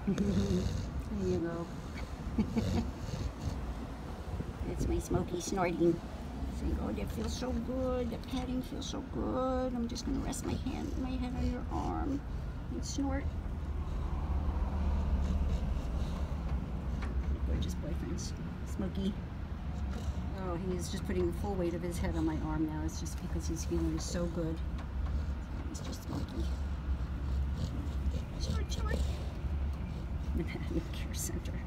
There you go. It's my Smokey snorting. Saying, oh, that feels so good. The patting feels so good. I'm just gonna rest my head on your arm and snort. Gorgeous boyfriends. Smokey. Oh, he is just putting the full weight of his head on my arm now. It's just because he's feeling so good. Mr. Smokey. Snort, snort. Manhattan Care Center.